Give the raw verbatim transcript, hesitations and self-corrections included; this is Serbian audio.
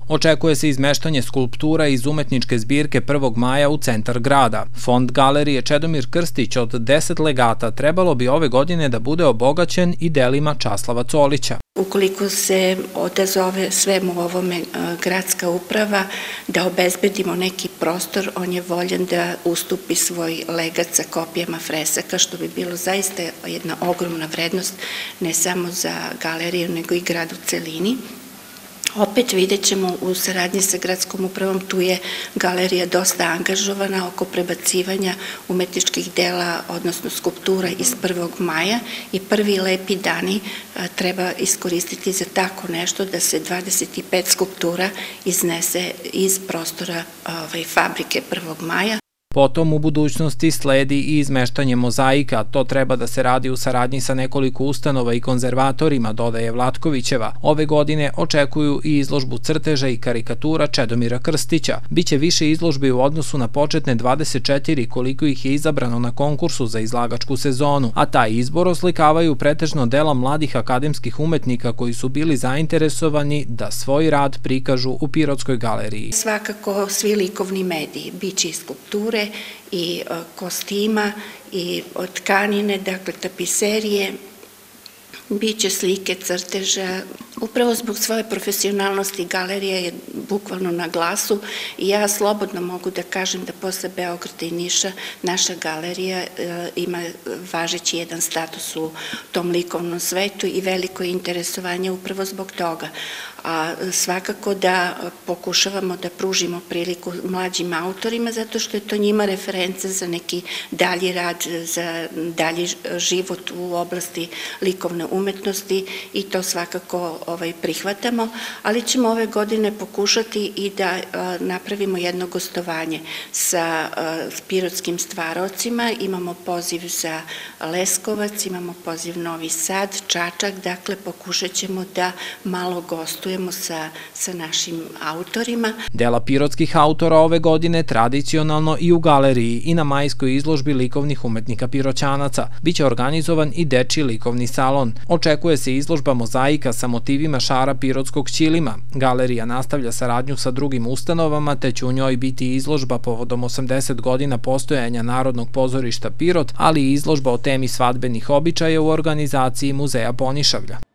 Očekuje se izmeštanje skulptura iz umetničke zbirke prvog maja u centar grada. Fond galerije Čedomir Krstić od deset legata trebalo bi ove godine da bude obogaćen i delima Časlava Colića. Ukoliko se odazove svemu ovome gradska uprava da obezbedimo neki prostor, on je voljan da ustupi svoj legat sa kopijama fresaka, što bi bilo zaista jedna ogromna vrednost ne samo za galeriju, nego i grad u celini. Opet vidjet ćemo u saradnji sa gradskom upravom, tu je galerija dosta angažovana oko prebacivanja umetničkih dela, odnosno skulptura iz prvog maja i prvi lepi dani treba iskoristiti za tako nešto da se dvadeset pet skulptura iznese iz prostora fabrike prvog maja. Potom u budućnosti sledi i izmeštanje mozaika, to treba da se radi u saradnji sa nekoliko ustanova i konzervatorima, dodaje Vlatkovićeva. Ove godine očekuju i izložbu crteža i karikatura Čedomira Krstića. Biće više izložbi u odnosu na početne dvadeset četiri koliko ih je izabrano na konkursu za izlagačku sezonu, a taj izbor oslikavaju pretežno dela mladih akademskih umetnika koji su bili zainteresovani da svoj rad prikažu u Pirotskoj galeriji. Svakako svi likovni mediji, biće i skulpture, i kostima, i tkanine, dakle tapiserije, biće slike, crteža. Upravo zbog svoje profesionalnosti galerija je bukvalno na glasu i ja slobodno mogu da kažem da posle Beograda i Niša naša galerija ima važeći jedan status u tom likovnom svetu i veliko interesovanje upravo zbog toga. A svakako da pokušavamo da pružimo priliku mlađim autorima zato što je to njima referenca za neki dalji rad, za dalji život u oblasti likovne umetnosti i to svakako prihvatamo, ali ćemo ove godine pokušati i da napravimo jedno gostovanje sa pirotskim stvarocima. Imamo poziv za Leskovac, imamo poziv Novi Sad, Čačak, dakle pokušat ćemo da malo gostujemo sa našim autorima. Dela pirotskih autora ove godine tradicionalno i u galeriji i na majskoj izložbi likovnih umetnika Piroćanaca. Biće organizovan i dečiji likovni salon. Očekuje se izložba mozaika sa motivima šara pirotskog ćilima. Galerija nastavlja saradnju sa drugim ustanovama, te će u njoj biti izložba povodom osamdeset godina postojanja Narodnog pozorišta Pirot, ali i izložba o temi svadbenih običaja u organizaciji Muzeja Ponišavlja.